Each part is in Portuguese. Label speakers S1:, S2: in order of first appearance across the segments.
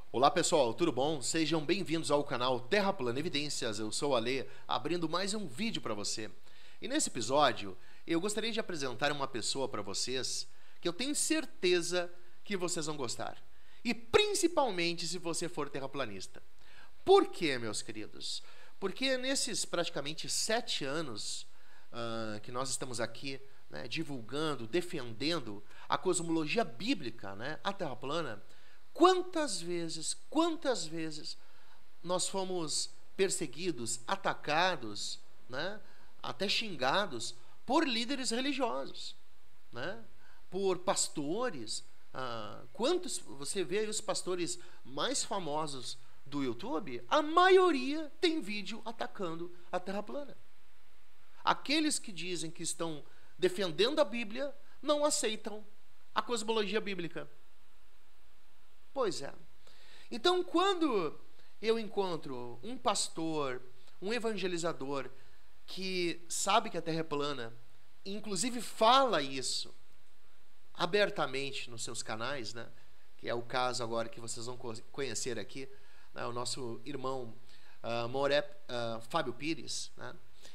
S1: Olá pessoal, tudo bom? Sejam bem-vindos ao canal Terra Plana Evidências. Eu sou o Ale, abrindo mais um vídeo para você. E nesse episódio, eu gostaria de apresentar uma pessoa para vocês que eu tenho certeza que vocês vão gostar. E principalmente se você for terraplanista. Por quê, meus queridos? Porque nesses praticamente 7 anos que nós estamos aqui, né, divulgando, defendendo a cosmologia bíblica, né, a Terra plana, quantas vezes nós fomos perseguidos, atacados, né, até xingados por líderes religiosos, né, por pastores. Quantos você vê aí os pastores mais famosos do YouTube? A maioria tem vídeo atacando a Terra plana. Aqueles que dizem que estão defendendo a Bíblia não aceitam a cosmologia bíblica. Pois é. Então, quando eu encontro um pastor, um evangelizador que sabe que a Terra é plana, inclusive fala isso abertamente nos seus canais, né? Que é o caso agora que vocês vão conhecer aqui, né? O nosso irmão Fábio Pires, né?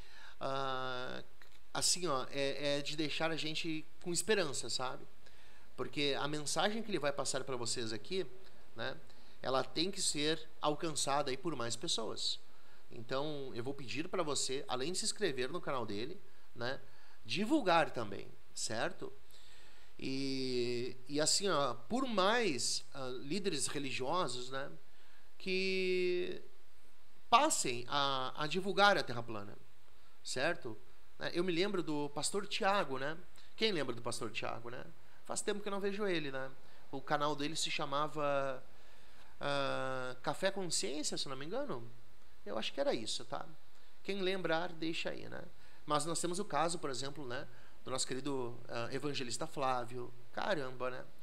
S1: Assim, ó, é de deixar a gente com esperança, sabe? Porque a mensagem que ele vai passar para vocês aqui, né, ela tem que ser alcançada aí por mais pessoas. Então, eu vou pedir para você, além de se inscrever no canal dele, né, divulgar também, certo? E assim, ó, por mais líderes religiosos, né, que passem a divulgar a Terra plana, certo? Eu me lembro do pastor Tiago, né? Quem lembra do pastor Tiago, né? Faz tempo que eu não vejo ele, né? O canal dele se chamava Café Consciência, se não me engano. Eu acho que era isso, tá? Quem lembrar, deixa aí, né? Mas nós temos o caso, por exemplo, né, do nosso querido evangelista Flávio. Caramba, né?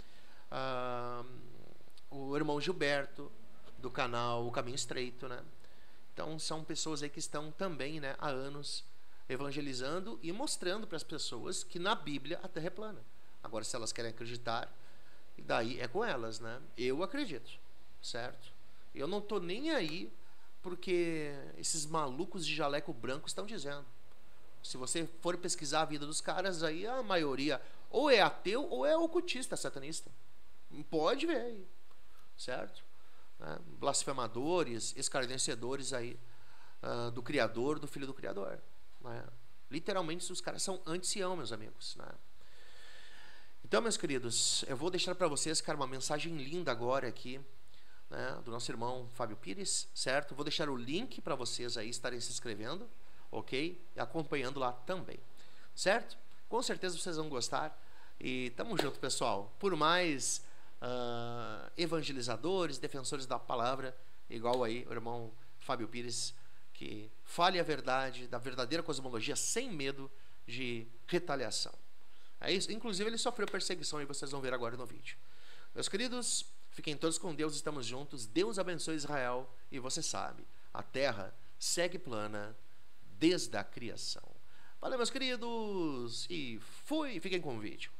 S1: O irmão Gilberto, do canal O Caminho Estreito, né? Então, são pessoas aí que estão também, né, há anos evangelizando e mostrando para as pessoas que na Bíblia a Terra é plana. Agora, se elas querem acreditar, daí é com elas, né? Eu acredito, certo? Eu não tô nem aí porque esses malucos de jaleco branco estão dizendo. Se você for pesquisar a vida dos caras, aí a maioria ou é ateu ou é ocultista, satanista. Pode ver aí, certo? Né? Blasfemadores, escarnecedores aí do Criador, do Filho do Criador. Né? Literalmente, os caras são anti-sião, meus amigos, né? Então, meus queridos, eu vou deixar para vocês, cara, uma mensagem linda agora aqui, né, do nosso irmão Fábio Pires, certo? Vou deixar o link para vocês aí estarem se inscrevendo, ok? E acompanhando lá também, certo? Com certeza vocês vão gostar. E tamo junto, pessoal. Por mais evangelizadores, defensores da palavra, igual aí o irmão Fábio Pires, que fale a verdade, da verdadeira cosmologia, sem medo de retaliação. É isso. Inclusive, ele sofreu perseguição e vocês vão ver agora no vídeo. Meus queridos, fiquem todos com Deus, estamos juntos. Deus abençoe Israel. E você sabe, a terra segue plana desde a criação. Valeu, meus queridos. E fui. Fiquem com o vídeo.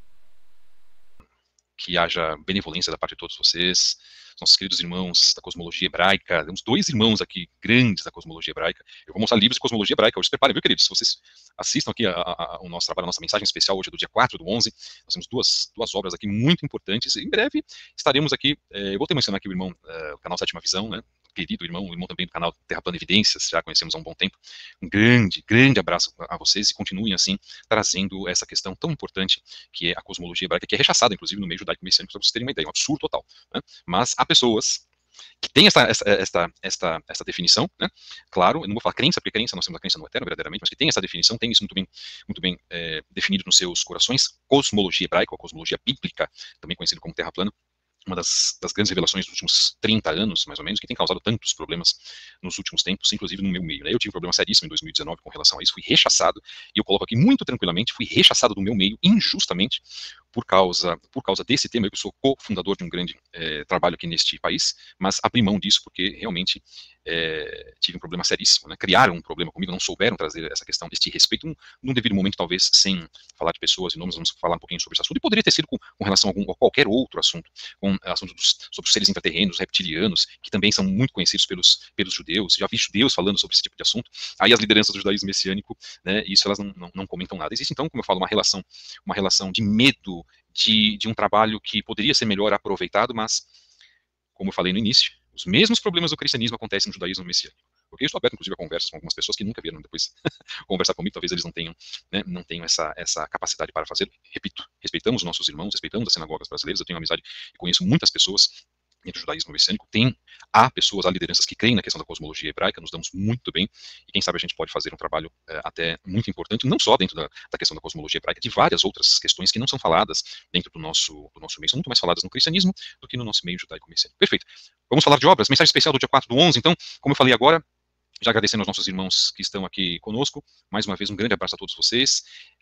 S2: Que haja benevolência da parte de todos vocês, nossos queridos irmãos da cosmologia hebraica. Temos 2 irmãos aqui grandes da cosmologia hebraica. Eu vou mostrar livros de cosmologia hebraica hoje. Se preparem, viu, queridos? Se vocês assistam aqui o nosso trabalho, a nossa mensagem especial hoje é do dia 4/11. Nós temos duas obras aqui muito importantes. Em breve estaremos aqui. Eu vou ter mencionado aqui o irmão, o canal Sétima Visão, né? Querido irmão também do canal Terra Plana Evidências, já conhecemos há um bom tempo. Um grande abraço a vocês e continuem assim, trazendo essa questão tão importante que é a cosmologia hebraica, que é rechaçada, inclusive, no meio judaico-messiânico, para vocês terem uma ideia, um absurdo total. Né? Mas há pessoas que têm essa definição, né? Claro, eu não vou falar crença, porque crença, nós temos a crença no eterno, verdadeiramente, mas que tem essa definição, tem isso muito bem definido nos seus corações. Cosmologia hebraica, ou cosmologia bíblica, também conhecido como terra plana, uma das grandes revelações dos últimos 30 anos, mais ou menos, que tem causado tantos problemas nos últimos tempos, inclusive no meu meio. Né? Eu tive um problema seríssimo em 2019 com relação a isso, fui rechaçado, e eu coloco aqui muito tranquilamente, fui rechaçado do meu meio, injustamente, por causa desse tema, eu sou cofundador de um grande trabalho aqui neste país, mas abri mão disso porque realmente tive um problema seríssimo, né? Criaram um problema comigo, não souberam trazer essa questão deste respeito, num devido momento, talvez, sem falar de pessoas e nomes, vamos falar um pouquinho sobre esse assunto, e poderia ter sido com relação a qualquer outro assunto, com assunto sobre os seres intraterrenos, reptilianos, que também são muito conhecidos pelos judeus, já vi judeus falando sobre esse tipo de assunto, aí as lideranças do judaísmo messiânico, né, isso elas não comentam nada. Existe, então, como eu falo, uma relação de medo de um trabalho que poderia ser melhor aproveitado, mas, como eu falei no início, os mesmos problemas do cristianismo acontecem no judaísmo messiânico. Porque eu estou aberto, inclusive, a conversas com algumas pessoas que nunca vieram depois conversar comigo, talvez eles não tenham, né, não tenham essa capacidade para fazer. Repito, respeitamos os nossos irmãos, respeitamos as sinagogas brasileiras, eu tenho amizade e conheço muitas pessoas dentro do judaísmo messiânico, há pessoas, há lideranças que creem na questão da cosmologia hebraica, nos damos muito bem, e quem sabe a gente pode fazer um trabalho até muito importante, não só dentro da questão da cosmologia hebraica, de várias outras questões que não são faladas dentro do nosso meio, são muito mais faladas no cristianismo do que no nosso meio judaico messiânico. Perfeito. Vamos falar de obras, mensagem especial do dia 4/11, então, como eu falei agora, já agradecendo aos nossos irmãos que estão aqui conosco, mais uma vez um grande abraço a todos vocês.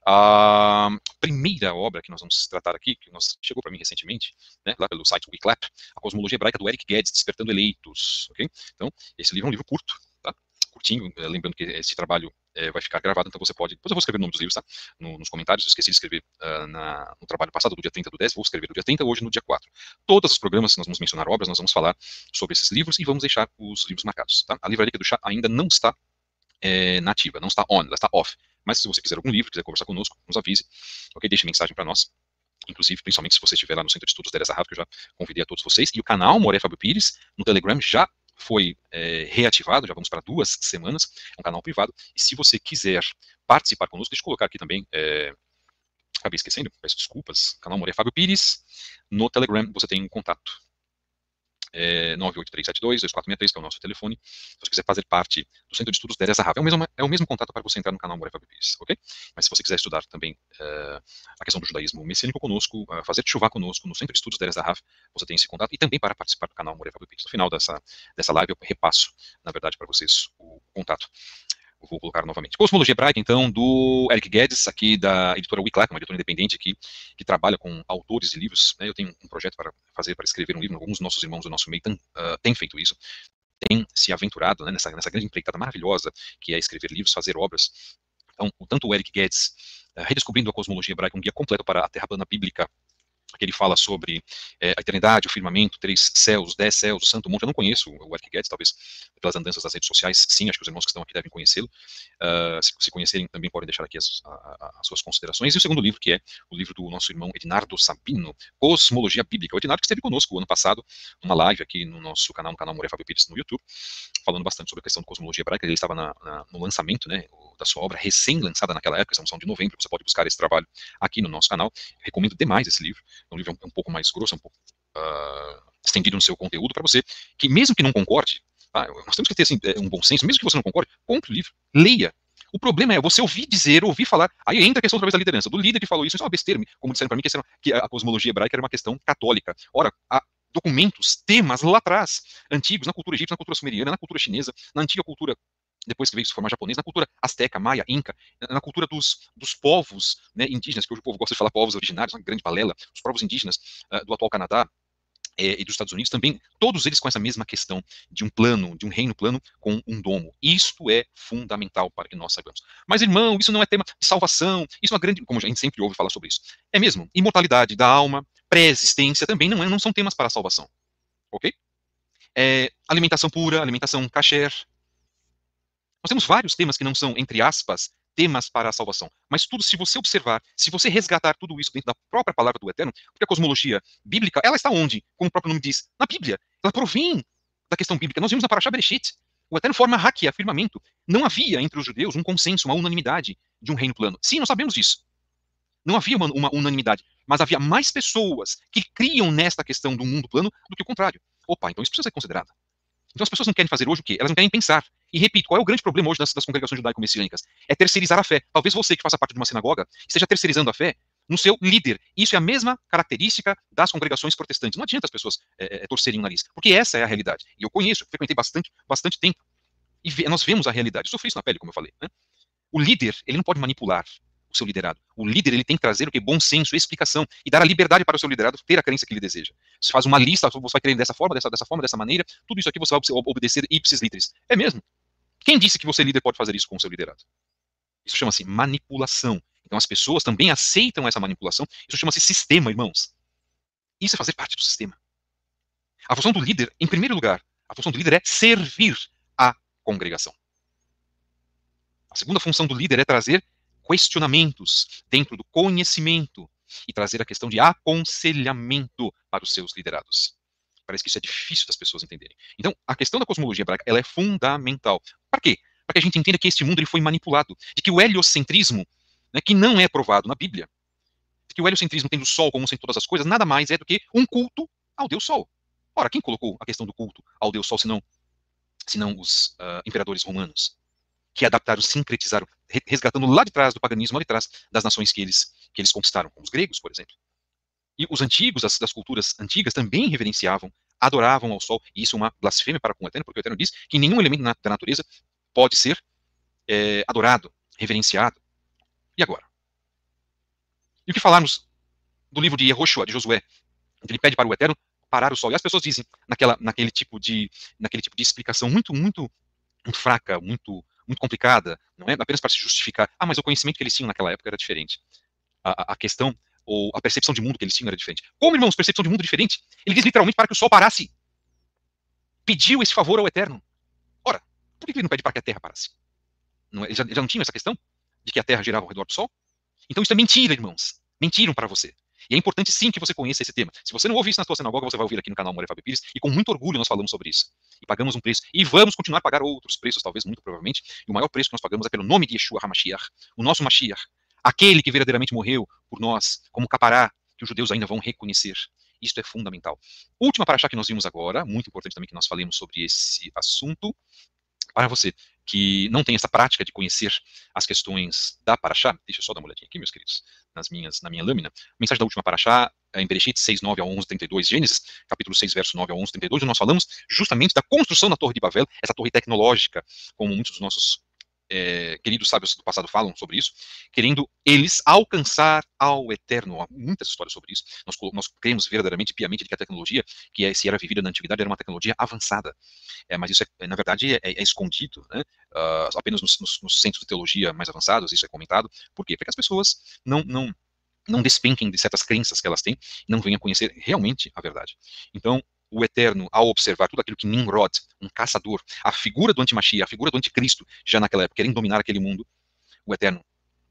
S2: A primeira obra que nós vamos tratar aqui, que chegou para mim recentemente, né, lá pelo site Wiclap, A Cosmologia Hebraica, do Eric Guedes, Despertando Eleitos. Okay? Então, esse livro é um livro curto, tá? Curtinho, lembrando que esse trabalho vai ficar gravado, então você pode, depois eu vou escrever o nome dos livros, tá? Nos comentários, eu esqueci de escrever no trabalho passado, do dia 30/10, vou escrever no dia 30, hoje no dia 4. Todos os programas, nós vamos mencionar obras, nós vamos falar sobre esses livros e vamos deixar os livros marcados, tá? A livraria do chá ainda não está nativa, não está on, ela está off. Mas se você quiser algum livro, quiser conversar conosco, nos avise, ok? Deixe mensagem para nós. Inclusive, principalmente se você estiver lá no Centro de Estudos Teresa Rav, que eu já convidei a todos vocês. E o canal Moré Fábio Pires, no Telegram, já foi reativado, já vamos para 2 semanas, é um canal privado. E se você quiser participar conosco, deixa eu colocar aqui também, acabei esquecendo, peço desculpas, canal Moré Fábio Pires, no Telegram você tem um contato. 98372-2463, que é o nosso telefone. Se você quiser fazer parte do Centro de Estudos Teresa Rav, é o mesmo contato para você entrar no canal Moré Fábio Pires, ok? Mas se você quiser estudar também a questão do judaísmo messiânico conosco, fazer chuvá conosco no Centro de Estudos Teresa Rav, você tem esse contato, e também para participar do canal Moré Fábio Pires. No final dessa live eu repasso, na verdade, para vocês o contato. Eu vou colocar novamente. Cosmologia Hebraica, então, do Eric Guedes, aqui da editora Wiclap, uma editora independente aqui, que trabalha com autores de livros, né? Eu tenho um projeto para escrever um livro, alguns dos nossos irmãos do nosso meio têm feito isso, têm se aventurado, né, nessa grande empreitada maravilhosa, que é escrever livros, fazer obras. Então, tanto o Eric Guedes, Redescobrindo a Cosmologia Hebraica, um guia completo para a Terra Plana Bíblica, que ele fala sobre a eternidade, o firmamento, 3 céus, 10 céus, o Santo Monte. Eu não conheço o Eric Guedes, talvez pelas andanças das redes sociais, sim, acho que os irmãos que estão aqui devem conhecê-lo. Se conhecerem, também podem deixar aqui as suas considerações. E o segundo livro, que é o livro do nosso irmão Ednardo Sabino, Cosmologia Bíblica. O Ednardo que esteve conosco o ano passado, numa live aqui no nosso canal, no canal Moré Fábio Pires no YouTube, falando bastante sobre a questão da cosmologia hebraica. Ele estava no lançamento, né, da sua obra, recém-lançada naquela época, estamos falando de novembro. Você pode buscar esse trabalho aqui no nosso canal. Recomendo demais esse livro. É um livro um pouco mais grosso, um pouco estendido no seu conteúdo, para você que, mesmo que não concorde, nós temos que ter assim, um bom senso, mesmo que você não concorde, compre o livro, leia. O problema é você ouvir falar, aí entra a questão através da liderança, do líder que falou isso é uma besteira, como disseram para mim, que a cosmologia hebraica era uma questão católica. Ora, há documentos, temas lá atrás, antigos, na cultura egípcia, na cultura sumeriana, na cultura chinesa, na antiga cultura, depois que veio se formar japonês, na cultura asteca, maia, inca, na cultura dos povos, né, indígenas, que hoje o povo gosta de falar povos originários, uma grande balela, os povos indígenas do atual Canadá e dos Estados Unidos também, todos eles com essa mesma questão de um plano, de um reino plano com um domo. Isto é fundamental para que nós saibamos. Mas, irmão, isso não é tema de salvação, isso é uma grande, como a gente sempre ouve falar sobre isso. É mesmo, imortalidade da alma, pré-existência também não são temas para a salvação, ok? Alimentação pura, alimentação kasher. Nós temos vários temas que não são, entre aspas, temas para a salvação. Mas tudo, se você observar, se você resgatar tudo isso dentro da própria palavra do Eterno, porque a cosmologia bíblica, ela está onde? Como o próprio nome diz, na Bíblia. Ela provém da questão bíblica. Nós vimos na Parashá Bereshit. O Eterno forma Hakia, firmamento. Não havia entre os judeus um consenso, uma unanimidade de um reino plano. Sim, nós sabemos disso. Não havia uma unanimidade. Mas havia mais pessoas que criam nesta questão do mundo plano do que o contrário. Opa, então isso precisa ser considerado. Então as pessoas não querem fazer hoje o quê? Elas não querem pensar. E repito, qual é o grande problema hoje das congregações judaico-messiânicas? É terceirizar a fé. Talvez você que faça parte de uma sinagoga esteja terceirizando a fé no seu líder. Isso é a mesma característica das congregações protestantes. Não adianta as pessoas torcerem o nariz, porque essa é a realidade. E eu conheço, frequentei bastante tempo. E nós vemos a realidade. Eu sofri isso na pele, como eu falei. Né? O líder, ele não pode manipular o seu liderado. O líder, ele tem que trazer o que? Bom senso, explicação, e dar a liberdade para o seu liderado ter a crença que ele deseja. Você faz uma lista, você vai querer dessa forma, dessa forma, dessa maneira, tudo isso aqui você vai obedecer ipsis literis. É mesmo? Quem disse que você, líder, pode fazer isso com o seu liderado? Isso chama-se manipulação. Então as pessoas também aceitam essa manipulação. Isso chama-se sistema, irmãos. Isso é fazer parte do sistema. A função do líder, em primeiro lugar, a função do líder é servir a congregação. A segunda função do líder é trazer questionamentos dentro do conhecimento e trazer a questão de aconselhamento para os seus liderados. Parece que isso é difícil das pessoas entenderem. Então, a questão da cosmologia hebraica, ela é fundamental. Para quê? Para que a gente entenda que este mundo ele foi manipulado, de que o heliocentrismo, né, que não é provado na Bíblia, de que o heliocentrismo tendo o Sol como sendo todas as coisas, nada mais é do que um culto ao Deus Sol. Ora, quem colocou a questão do culto ao Deus Sol, senão os imperadores romanos, que adaptaram, sincretizaram, resgatando lá de trás do paganismo, lá de trás das nações que eles conquistaram, como os gregos, por exemplo. E os antigos, das culturas antigas, também reverenciavam, adoravam ao Sol, e isso é uma blasfêmia para com o Eterno, porque o Eterno diz que nenhum elemento da natureza pode ser adorado, reverenciado. E agora? E o que falarmos do livro de Yehoshua, de Josué, ele pede para o Eterno parar o Sol. E as pessoas dizem, naquele tipo de explicação muito fraca, muito complicada, não é apenas para se justificar, mas o conhecimento que eles tinham naquela época era diferente. A questão, ou a percepção de mundo que eles tinham era diferente. Como, irmãos, percepção de mundo diferente? Ele diz literalmente para que o Sol parasse. Pediu esse favor ao Eterno. Ora, por que ele não pede para que a Terra parasse? Eles já não tinham essa questão de que a Terra girava ao redor do Sol? Então isso é mentira, irmãos. Mentiram para você. E é importante sim que você conheça esse tema. Se você não ouve isso na sua sinagoga, você vai ouvir aqui no canal More Fábio Pires, e com muito orgulho nós falamos sobre isso. E pagamos um preço. E vamos continuar a pagar outros preços, talvez, muito provavelmente. E o maior preço que nós pagamos é pelo nome de Yeshua HaMashiach, o nosso Mashiach, aquele que verdadeiramente morreu por nós, como capará, que os judeus ainda vão reconhecer. Isto é fundamental. Última paraxá que nós vimos agora, muito importante também que nós falemos sobre esse assunto, para você que não tem essa prática de conhecer as questões da paraxá, deixa eu só dar uma olhadinha aqui, meus queridos, na minha lâmina. Mensagem da última paraxá, em Bereshit 6, 9 a 11, 32, Gênesis, capítulo 6, verso 9 a 11, 32, onde nós falamos justamente da construção da Torre de Babel, essa torre tecnológica, como muitos dos nossos queridos sábios do passado falam sobre isso, querendo eles alcançar ao Eterno. Há muitas histórias sobre isso. Nós cremos verdadeiramente, piamente, de que a tecnologia que se era vivida na antiguidade era uma tecnologia avançada. Mas isso, na verdade, é escondido, né? Apenas nos centros de teologia mais avançados, isso é comentado. Por quê? Para que as pessoas não despenquem de certas crenças que elas têm e não venham conhecer realmente a verdade. Então, o Eterno, ao observar tudo aquilo que Nimrod, um caçador, a figura do antimachia, a figura do anticristo, já naquela época, querendo dominar aquele mundo, o Eterno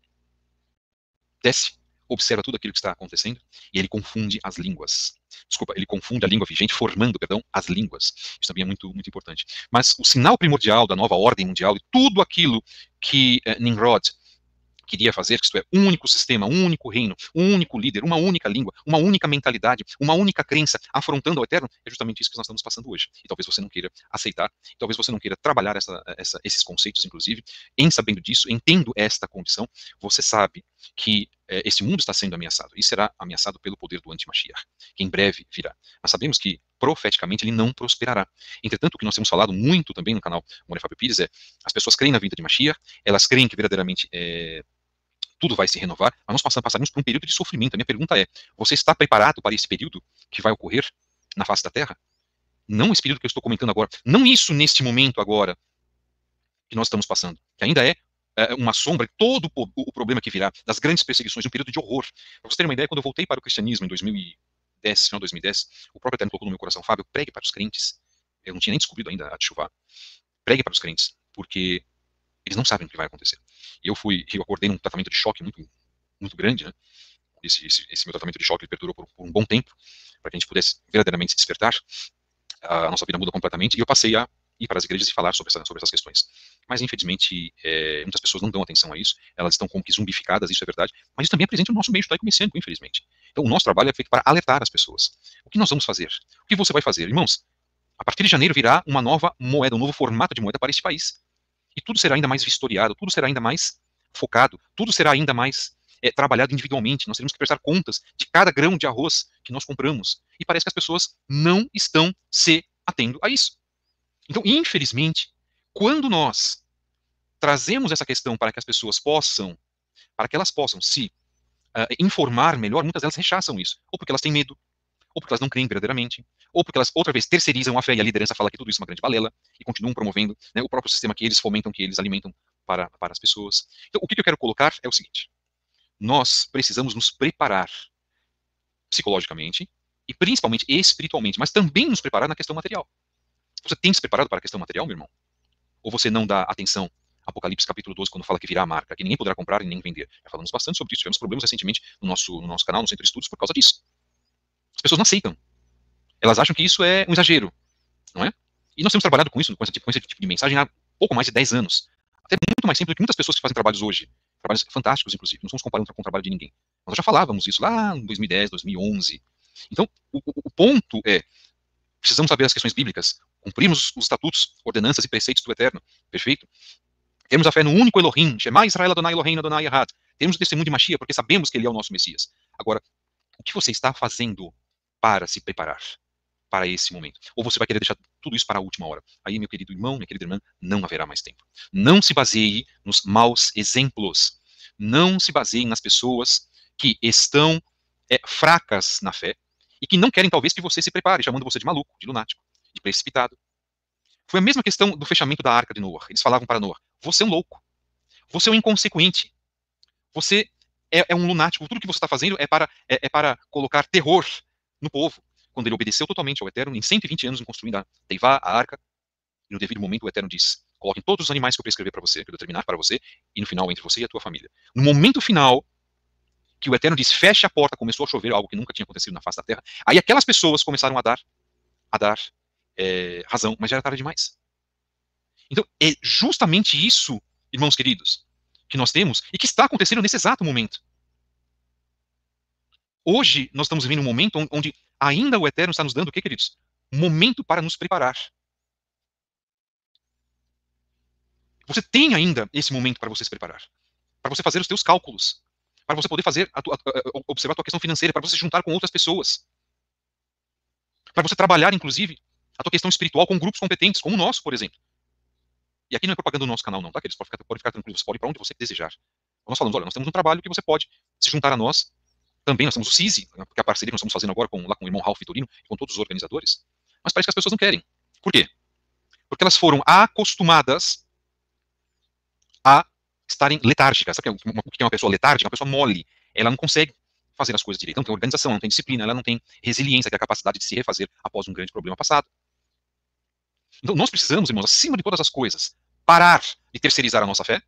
S2: desce, observa tudo aquilo que está acontecendo, e ele confunde as línguas. Desculpa, ele confunde a língua vigente, formando, as línguas. Isso também é muito, muito importante. Mas o sinal primordial da nova ordem mundial, e tudo aquilo que Nimrod queria fazer, isto é, um único sistema, um único reino, um único líder, uma única língua, uma única mentalidade, uma única crença, afrontando ao Eterno, é justamente isso que nós estamos passando hoje. E talvez você não queira aceitar, talvez você não queira trabalhar esses conceitos, inclusive, em sabendo disso, entendo esta condição, você sabe que esse mundo está sendo ameaçado, e será ameaçado pelo poder do anti-Mashiach, que em breve virá. Mas sabemos que, profeticamente, ele não prosperará. Entretanto, o que nós temos falado muito também no canal More Fábio Pires é, as pessoas creem na vinda de Mashiach, elas creem que verdadeiramente tudo vai se renovar, mas nós passaremos por um período de sofrimento. A minha pergunta é, você está preparado para esse período que vai ocorrer na face da Terra? Não esse período que eu estou comentando agora, não isso neste momento agora que nós estamos passando, que ainda é uma sombra de todo o problema que virá, das grandes perseguições, um período de horror. Para você ter uma ideia, quando eu voltei para o cristianismo em 2010, final de 2010, o próprio Eterno colocou no meu coração, Fábio, pregue para os crentes. Eu não tinha nem descobrido ainda a Teshuvá. Pregue para os crentes, porque eles não sabem o que vai acontecer. E eu acordei num tratamento de choque muito, muito grande, né? Esse meu tratamento de choque perdurou por um bom tempo, para que a gente pudesse verdadeiramente se despertar, a nossa vida muda completamente, e eu passei a ir para as igrejas e falar sobre essas questões. Mas, infelizmente, muitas pessoas não dão atenção a isso, elas estão como que zumbificadas, isso é verdade, mas isso também é presente no nosso meio judaico-messiânico, infelizmente. Então, o nosso trabalho é feito para alertar as pessoas. O que nós vamos fazer? O que você vai fazer? Irmãos, a partir de janeiro virá uma nova moeda, um novo formato de moeda para este país. E tudo será ainda mais vistoriado, tudo será ainda mais focado, tudo será ainda mais trabalhado individualmente. Nós teremos que prestar contas de cada grão de arroz que nós compramos. E parece que as pessoas não estão se atendo a isso. Então, infelizmente, quando nós trazemos essa questão para que as pessoas possam para que elas possam se informar melhor, muitas delas rechaçam isso. Ou porque elas têm medo, ou porque elas não creem verdadeiramente, ou porque elas, outra vez, terceirizam a fé e a liderança fala que tudo isso é uma grande balela e continuam promovendo, né, o próprio sistema que eles fomentam, que eles alimentam para as pessoas. Então, o que eu quero colocar é o seguinte: nós precisamos nos preparar psicologicamente e principalmente espiritualmente, mas também nos preparar na questão material. Você tem se preparado para a questão material, meu irmão? Ou você não dá atenção? Apocalipse capítulo 12, quando fala que virá a marca, que ninguém poderá comprar e nem vender. Já falamos bastante sobre isso, tivemos problemas recentemente no nosso canal, no Centro de Estudos, por causa disso. As pessoas não aceitam. Elas acham que isso é um exagero, não é? E nós temos trabalhado com isso, com esse tipo de mensagem há pouco mais de 10 anos. Até muito mais simples do que muitas pessoas que fazem trabalhos hoje. Trabalhos fantásticos, inclusive. Não estamos comparando com o trabalho de ninguém. Nós já falávamos isso lá em 2010, 2011. Então, o ponto é, precisamos saber as questões bíblicas, cumprirmos os estatutos, ordenanças e preceitos do Eterno. Perfeito? Temos a fé no único Elohim, Shema Israel Adonai Elohim Adonai Echad. Temos o testemunho de Mashiach, porque sabemos que ele é o nosso Messias. Agora, o que você está fazendo para se preparar para esse momento? Ou você vai querer deixar tudo isso para a última hora? Aí, meu querido irmão, minha querida irmã, não haverá mais tempo. Não se baseie nos maus exemplos. Não se baseie nas pessoas que estão fracas na fé e que não querem, talvez, que você se prepare, chamando você de maluco, de lunático, de precipitado. Foi a mesma questão do fechamento da arca de Noé. Eles falavam para Noé: você é um louco, você é um inconsequente, você é um lunático, tudo que você está fazendo é para colocar terror no povo. Quando ele obedeceu totalmente ao Eterno, em 120 anos, em construindo a Teivá, a arca, e no devido momento o Eterno diz: coloquem todos os animais que eu prescrever para você, que eu determinar para você, e no final entre você e a tua família. No momento final, que o Eterno diz: feche a porta, começou a chover, algo que nunca tinha acontecido na face da terra, aí aquelas pessoas começaram a dar razão, mas já era tarde demais. Então, é justamente isso, irmãos queridos, que nós temos e que está acontecendo nesse exato momento. Hoje, nós estamos vivendo um momento onde ainda o Eterno está nos dando o que, queridos? Um momento para nos preparar. Você tem ainda esse momento para você se preparar, para você fazer os teus cálculos, para você poder fazer observar a tua questão financeira, para você se juntar com outras pessoas, para você trabalhar, inclusive, a tua questão espiritual com grupos competentes, como o nosso, por exemplo. E aqui não é propaganda do nosso canal, não, tá? Queridos? Pode ficar tranquilo, você pode ir para onde você desejar. Nós falamos: olha, nós temos um trabalho que você pode se juntar a nós. Também nós temos o CISI, porque é a parceria que nós estamos fazendo agora lá com o irmão Ralph Vitorino e com todos os organizadores. Mas parece que as pessoas não querem. Por quê? Porque elas foram acostumadas a estarem letárgicas. Sabe o que é uma pessoa letárgica? Uma pessoa mole. Ela não consegue fazer as coisas direito. Não tem organização, não tem disciplina, ela não tem resiliência, que é a capacidade de se refazer após um grande problema passado. Então nós precisamos, irmãos, acima de todas as coisas, parar de terceirizar a nossa fé,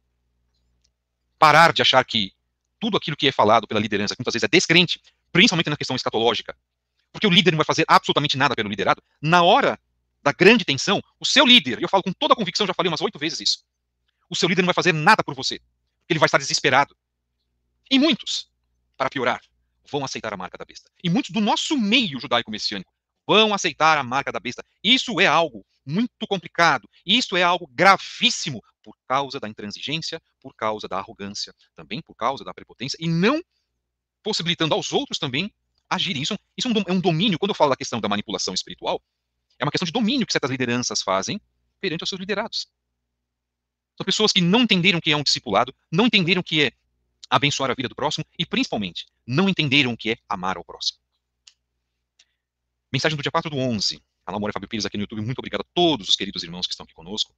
S2: parar de achar que tudo aquilo que é falado pela liderança, que muitas vezes é descrente, principalmente na questão escatológica, porque o líder não vai fazer absolutamente nada pelo liderado. Na hora da grande tensão, o seu líder, e eu falo com toda a convicção, já falei umas 8 vezes isso, o seu líder não vai fazer nada por você, porque ele vai estar desesperado. E muitos, para piorar, vão aceitar a marca da besta. E muitos do nosso meio judaico-messiânico vão aceitar a marca da besta. Isso é algo muito complicado. Isso é algo gravíssimo por causa da intransigência, por causa da arrogância, também por causa da prepotência, e não possibilitando aos outros também agirem. Isso é um domínio. Quando eu falo da questão da manipulação espiritual, é uma questão de domínio que certas lideranças fazem perante os seus liderados. São pessoas que não entenderam o que é um discipulado, não entenderam o que é abençoar a vida do próximo e, principalmente, não entenderam o que é amar ao próximo. Mensagem do dia 4/11. Canal Moura Fábio Pires aqui no YouTube. Muito obrigado a todos os queridos irmãos que estão aqui conosco.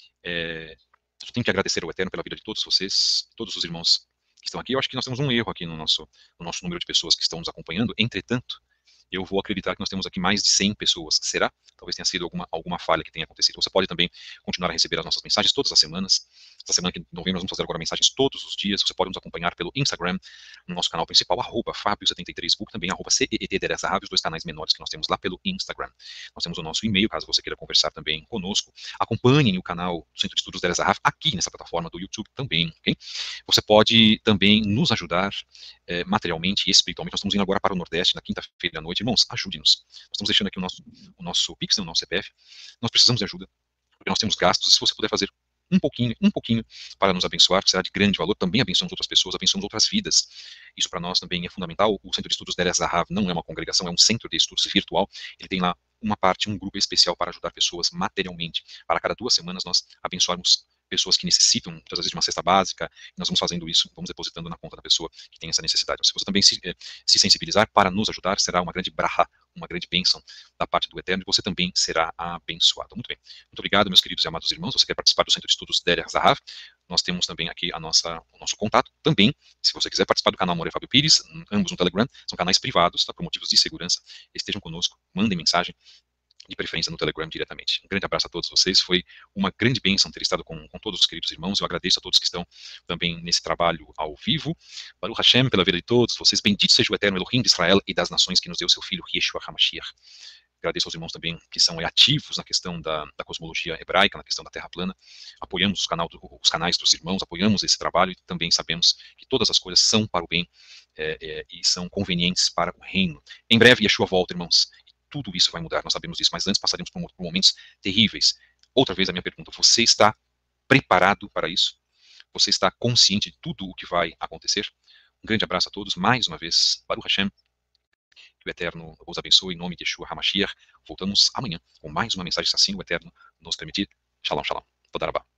S2: Eu tenho que agradecer ao Eterno pela vida de todos vocês, todos os irmãos que estão aqui. Eu acho que nós temos um erro aqui no nosso número de pessoas que estão nos acompanhando. Entretanto, eu vou acreditar que nós temos aqui mais de 100 pessoas. Será? Talvez tenha sido alguma falha que tenha acontecido. Você pode também continuar a receber as nossas mensagens todas as semanas. Essa semana que novembro nós vamos fazer agora mensagens todos os dias. Você pode nos acompanhar pelo Instagram, no nosso canal principal, @Fábio73book, também @CEET os 2 canais menores que nós temos lá pelo Instagram. Nós temos o nosso e-mail, caso você queira conversar também conosco. Acompanhem o canal do Centro de Estudos Deres Zahav aqui nessa plataforma do YouTube também, ok? Você pode também nos ajudar materialmente e espiritualmente. Nós estamos indo agora para o Nordeste na quinta-feira à noite. Irmãos, ajude-nos. Nós estamos deixando aqui o nosso Pix, o nosso CPF. Nós precisamos de ajuda, porque nós temos gastos. Se você puder fazer um pouquinho para nos abençoar, será de grande valor. Também abençoamos outras pessoas, abençoamos outras vidas. Isso para nós também é fundamental. O Centro de Estudos Deres Zahav não é uma congregação, é um centro de estudos virtual. Ele tem lá uma parte, um grupo especial para ajudar pessoas materialmente. Para cada 2 semanas nós abençoarmos pessoas que necessitam, muitas vezes, de uma cesta básica, e nós vamos fazendo isso, vamos depositando na conta da pessoa que tem essa necessidade. Se você também se sensibilizar para nos ajudar, será uma grande braha, uma grande bênção da parte do Eterno, e você também será abençoado. Muito bem. Muito obrigado, meus queridos e amados irmãos. Você quer participar do Centro de Estudos Deir Zahav? Nós temos também aqui o nosso contato. Também, se você quiser participar do canal More Fábio Pires, ambos no Telegram, são canais privados, tá, por motivos de segurança. Estejam conosco, mandem mensagem, de preferência no Telegram diretamente. Um grande abraço a todos vocês, foi uma grande bênção ter estado com todos os queridos irmãos, eu agradeço a todos que estão também nesse trabalho ao vivo. Baruch Hashem pela vida de todos vocês, bendito seja o Eterno Elohim de Israel e das nações que nos deu seu filho Yeshua HaMashiach. Agradeço aos irmãos também que são ativos na questão da cosmologia hebraica, na questão da Terra plana. Apoiamos os canais dos irmãos, apoiamos esse trabalho e também sabemos que todas as coisas são para o bem e são convenientes para o reino. Em breve, Yeshua volta, irmãos. Tudo isso vai mudar, nós sabemos disso, mas antes passaremos por momentos terríveis. Outra vez a minha pergunta, você está preparado para isso? Você está consciente de tudo o que vai acontecer? Um grande abraço a todos, mais uma vez, Baruch Hashem, que o Eterno os abençoe, em nome de Yeshua HaMashiach. Voltamos amanhã com mais uma mensagem, se assim o Eterno nos permitir. Shalom, shalom. Toda rabá.